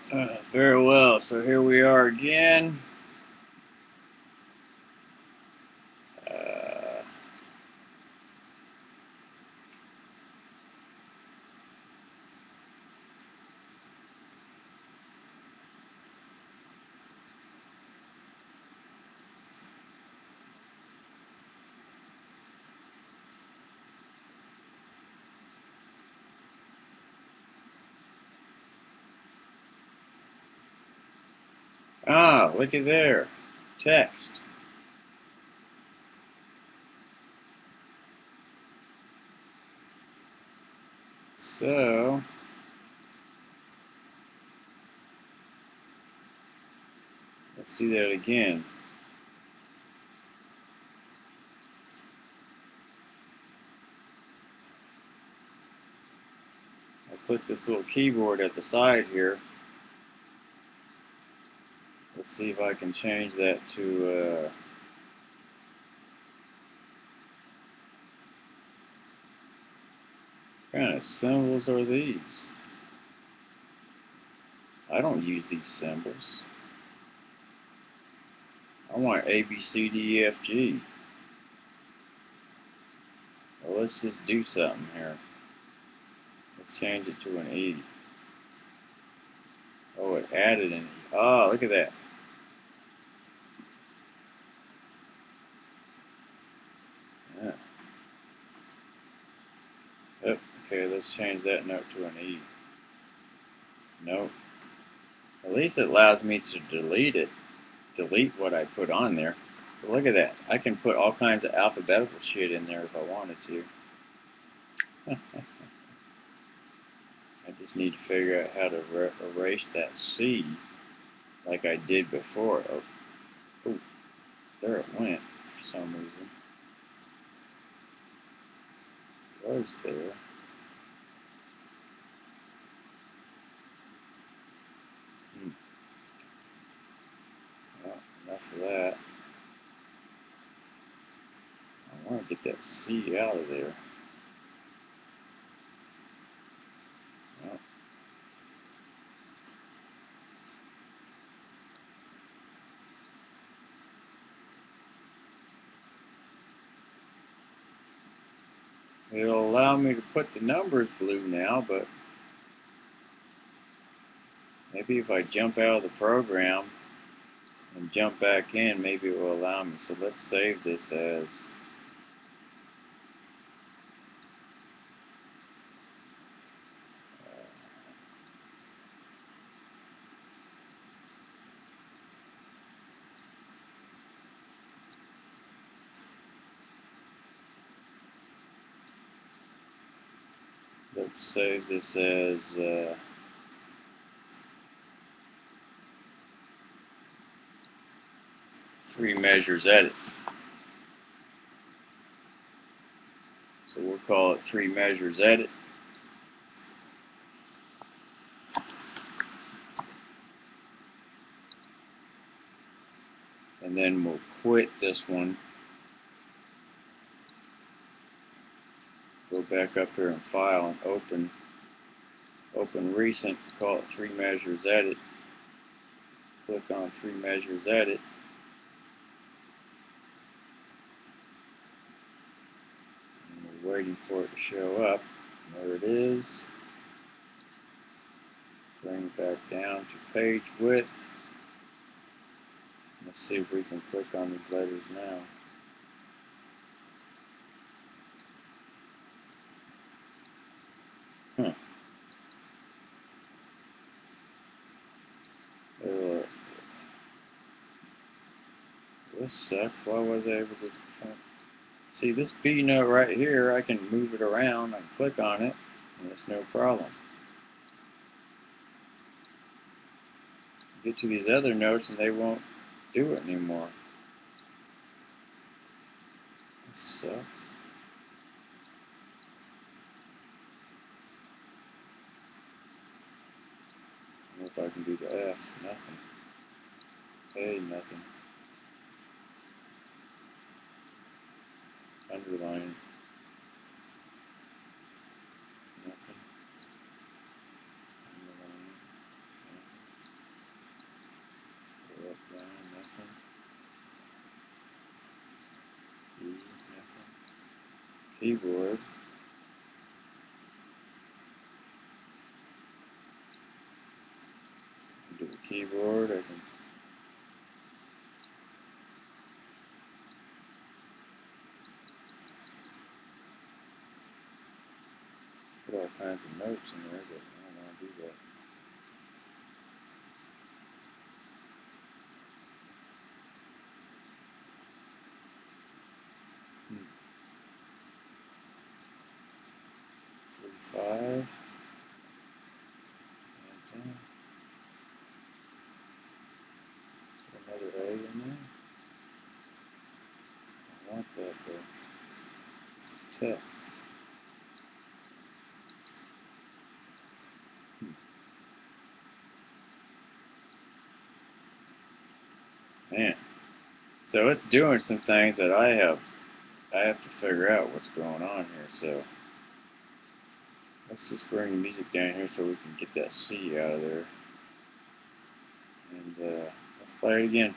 Very well, so here we are again. Uh, Looky there. Text. So, let's do that again. I put this little keyboard at the side here. Let's see if I can change that to, what kind of symbols are these? I don't use these symbols. I want A, B, C, D, E, F, G. Well, let's just do something here. Let's change it to an E. Oh, it added an E. Oh, look at that. Yeah. Yep. Okay, let's change that note to an E. Nope. At least it allows me to delete what I put on there. So look at that. I can put all kinds of alphabetical shit in there if I wanted to. I just need to figure out how to erase that C like I did before. Oh, there it went for some reason. It was there. Well, enough of that. I want to get that C out of there. Well, it'll allow me to put the numbers blue now, but maybe if I jump out of the program and jump back in, maybe it will allow me. So let's save this as let's save this as 3 measures edit. So we'll call it 3 measures edit. And then we'll quit this one. Go back up here and file and open recent, call it 3 measures edit. Click on 3 measures edit. And we're waiting for it to show up. There it is. Bring it back down to page width. Let's see if we can click on these letters now. Huh. This sucks. Why was I able to see this B note right here? I can move it around. I can click on it, and it's no problem. Get to these other notes, and they won't do it anymore. This sucks. I don't know if I can do the F. Nothing. A, nothing. Underline. Nothing. Underline. Nothing. keyboard. Do the keyboard. I can put all kinds of notes in there, but I don't want to do that. Hmm. 45. And there's another A in there. I want that text. Man. So it's doing some things that I have to figure out what's going on here. So let's just bring the music down here so we can get that C out of there. And let's play it again.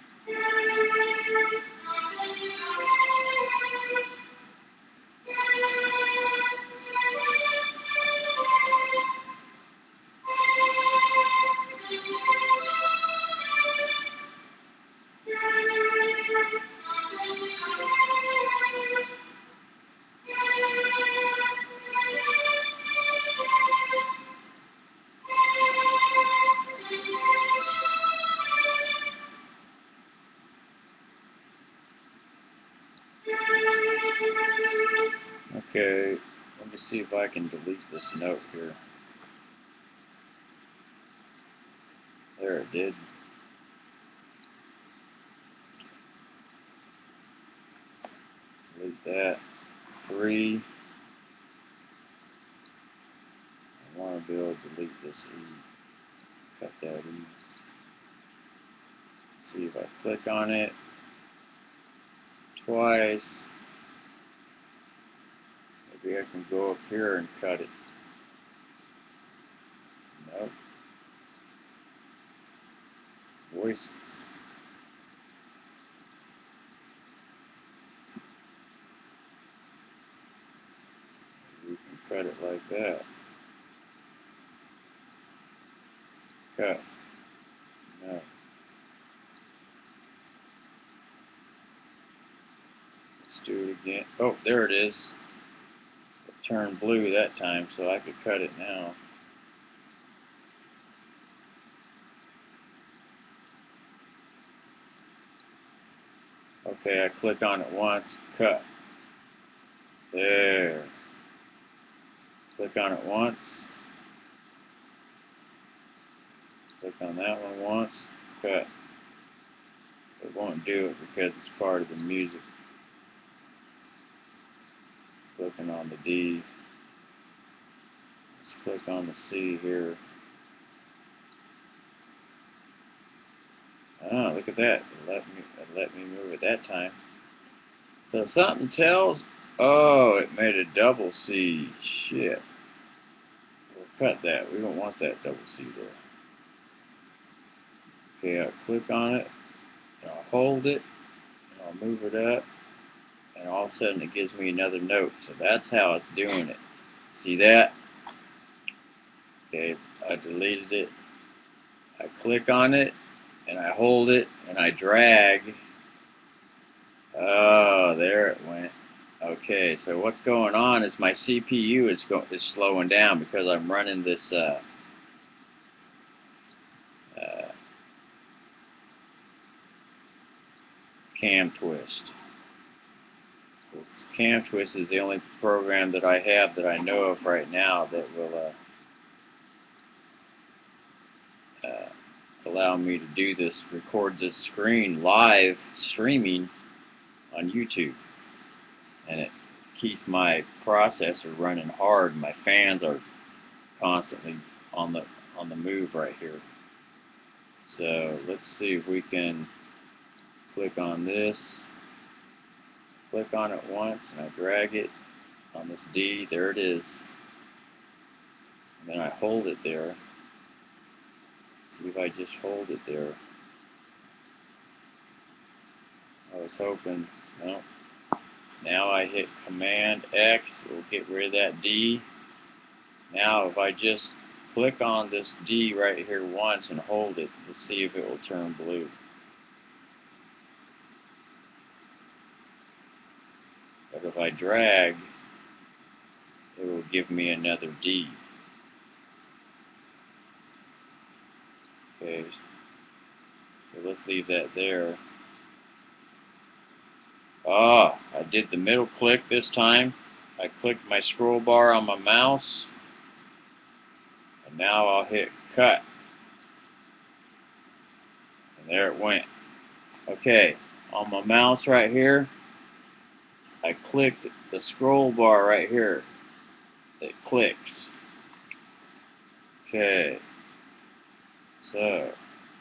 Okay, let me see if I can delete this note here. There, it did. Delete that. 3. I want to be able to delete this E. Cut that E. See if I click on it twice. Maybe I can go up here and cut it. Nope. Voices. We can cut it like that. Cut. No. Let's do it again. Oh, there it is. It turned blue that time, so I could cut it now. Okay, I click on it once, cut. There. Click on it once. Click on that one once, cut. It won't do it because it's part of the music. Clicking on the D. Let's click on the C here. Oh, look at that. It let me move it that time. So something tells, oh, it made a double C. Shit. We'll cut that. We don't want that double C there. Okay, I'll click on it, and I'll hold it, and I'll move it up, and all of a sudden it gives me another note. So that's how it's doing it. See that? Okay, I deleted it. I click on it, and I hold it, and I drag. Oh, there it went. Okay, so what's going on is my CPU is slowing down because I'm running this CamTwist. This CamTwist is the only program that I have that I know of right now that will allow me to do this, record this screen live streaming on YouTube, and it keeps my processor running hard. My fans are constantly on the move right here. So let's see if we can click on this. Click on it once, and I drag it on this D. There it is. And then I hold it there. See if I just hold it there. I was hoping, no. Now I hit Command X, it will get rid of that D. Now if I just click on this D right here once and hold it, let's see if it will turn blue. But if I drag, it will give me another D. Okay, so let's leave that there. Ah, I did the middle click this time. I clicked my scroll bar on my mouse, and now I'll hit cut. And there it went. Okay, on my mouse right here, I clicked the scroll bar right here. It clicks. Okay, so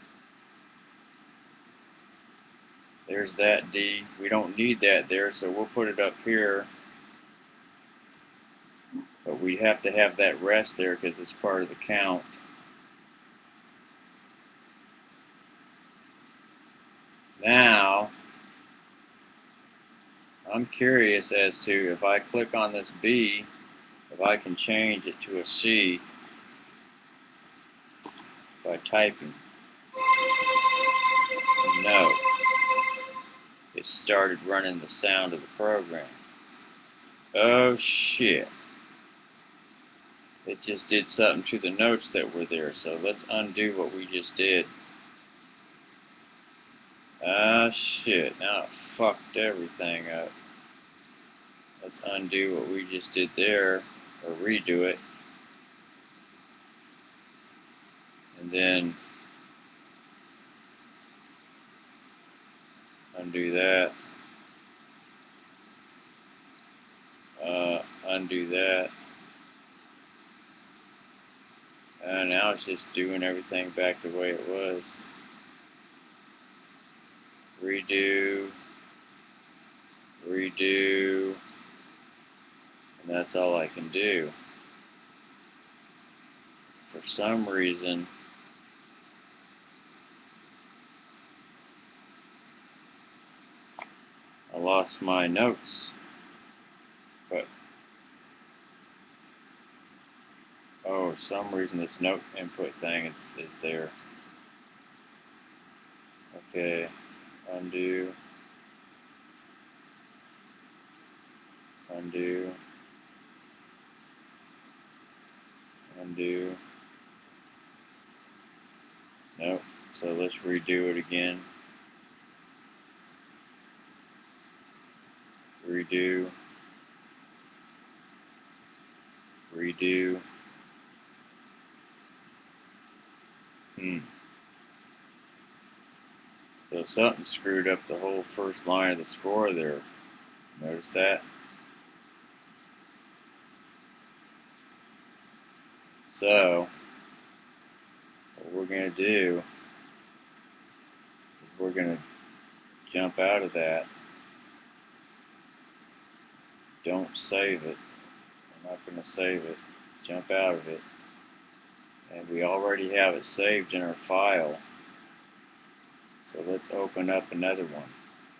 there's that D. We don't need that there, so we'll put it up here. But we have to have that rest there because it's part of the count. Now, I'm curious as to if I click on this B, if I can change it to a C by typing. No. It started running the sound of the program. Oh shit. It just did something to the notes that were there, so let's undo what we just did. Ah shit, now it fucked everything up. Let's undo what we just did there, or redo it. And then undo that. Undo that. And now it's just doing everything back the way it was. Redo. Redo. And that's all I can do. For some reason, I lost my notes. But oh, for some reason this note input thing is there. Okay, undo, undo, undo. Nope. So let's redo it again. Redo. Redo. So something screwed up the whole first line of the score there. Notice that? So, what we're going to do is we're going to jump out of that. Don't save it. I'm not going to save it. Jump out of it. And we already have it saved in our file. So let's open up another one.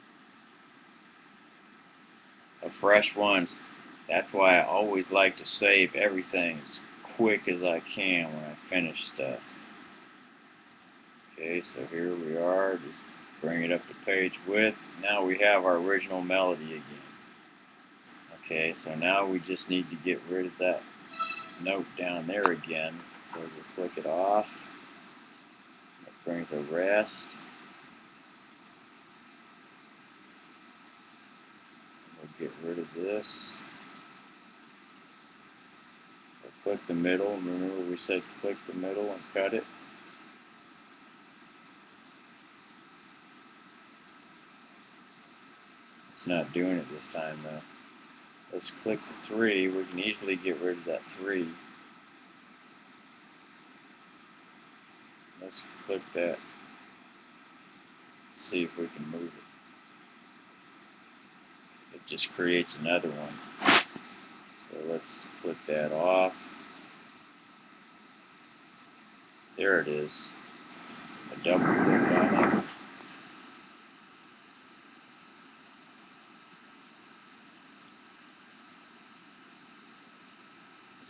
A fresh one. That's why I always like to save everything as quick as I can when I finish stuff. Okay, so here we are. Just bring it up to page width. Now we have our original melody again. Okay, so now we just need to get rid of that note down there again. So we'll click it off. That brings a rest. We'll get rid of this. We'll click the middle. Remember we said click the middle and cut it. It's not doing it this time though. Let's click the 3. We can easily get rid of that 3. Let's click that. See if we can move it. It just creates another one. So let's click that off. There it is. A double click on it.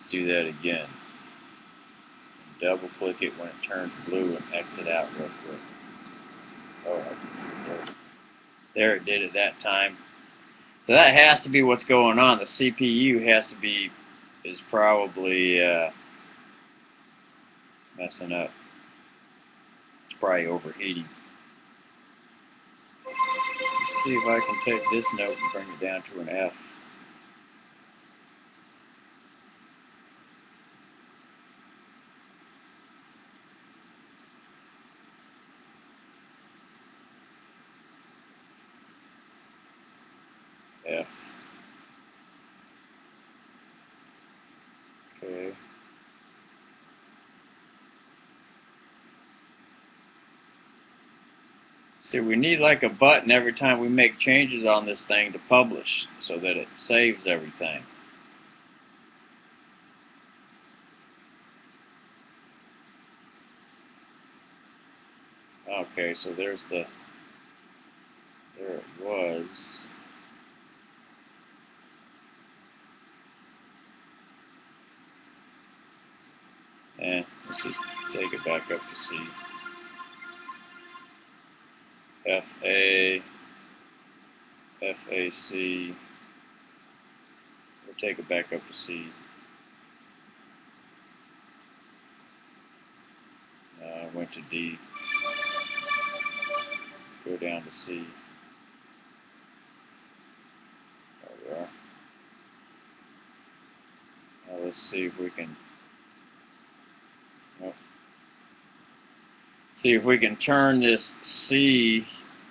do that again. Double click it when it turns blue and exit out real quick. Oh, there it did it that time. So that has to be what's going on. The CPU is probably messing up. It's probably overheating. Let's see if I can take this note and bring it down to an F. F. Okay. See, we need like a button every time we make changes on this thing to publish so that it saves everything. Okay, so there it was. Let's just take it back up to C. F-A, F-A-C. We'll take it back up to C. Went to D. Let's go down to C. There we are. Now let's see if we can turn this C.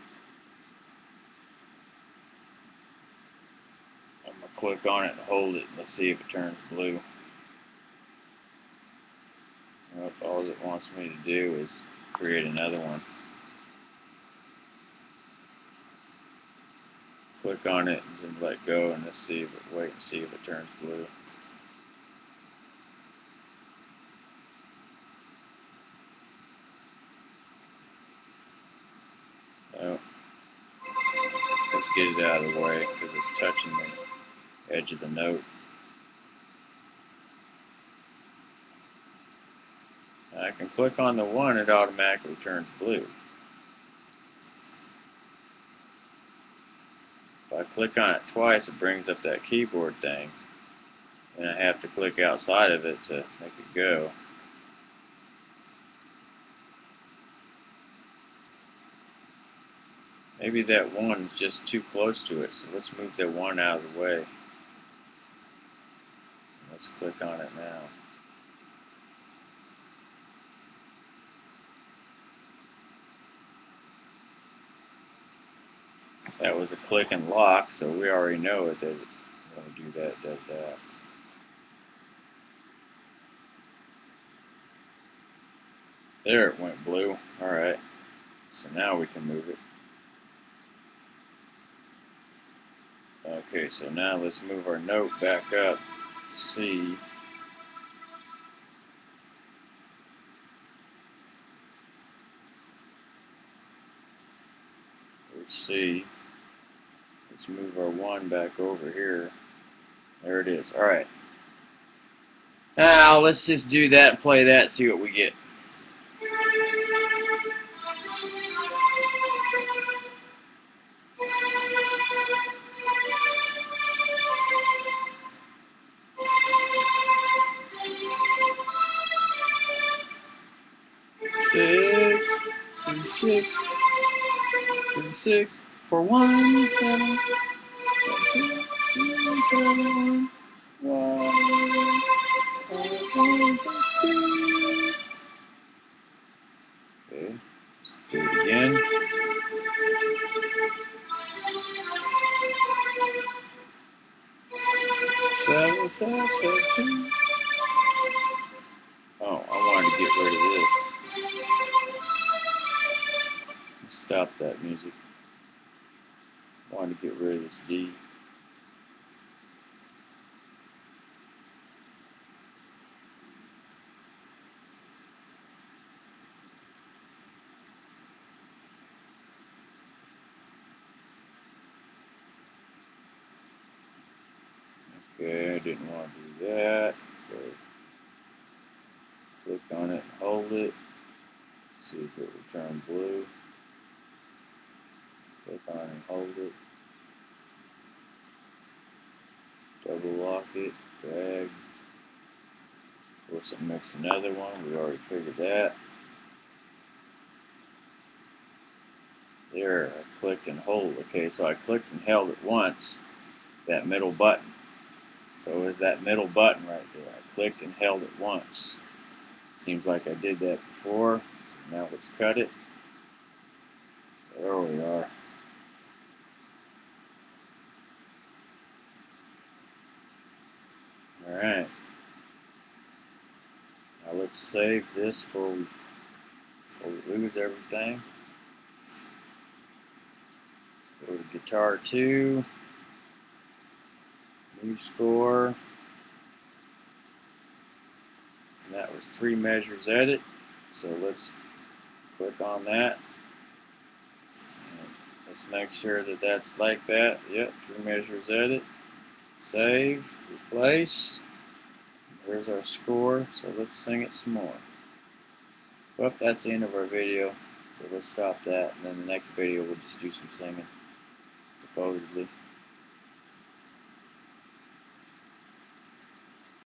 I'm going to click on it and hold it. Let's see if it turns blue. Well, all it wants me to do is create another one. Click on it and then let go, and let's see if it, wait and see if it turns blue. No. Let's get it out of the way because it's touching the edge of the note. I can click on the one, it automatically turns blue. If I click on it twice, it brings up that keyboard thing, and I have to click outside of it to make it go. Maybe that one's just too close to it, so let's move that one out of the way. Let's click on it now. That was a click and lock, so we already know it that when we do that, it does that. There, it went blue. Alright, so now we can move it. Okay, so now let's move our note back up to C. Let's see. Let's move our one back over here. There it is. Alright. Now let's just do that and play that, see what we get. Six, 6, 4, 1, 7, 7, 2, 7, 1, 5, 2. Okay, let's do it again. Seven, 2. Oh, I wanted to get rid of this. Let's stop that music. I wanted to get rid of this D. Okay, I didn't want to do that. So click on it and hold it. See if it will turn blue. Click on it and hold it. Double lock it. Drag. We'll mix another one. We already figured that. There, I clicked and hold. Okay, so I clicked and held it once, that middle button. So is that middle button right there. I clicked and held it once. Seems like I did that before. So now let's cut it. There we are. Alright. Now let's save this before we lose everything. Go to Guitar 2. New score. And that was 3 measures edit. So let's click on that. And let's make sure that that's like that. Yep, 3 measures edit. Save. Replace. There's our score. So let's sing it some more. Well, that's the end of our video. So let's stop that. And then the next video we'll just do some singing. Supposedly.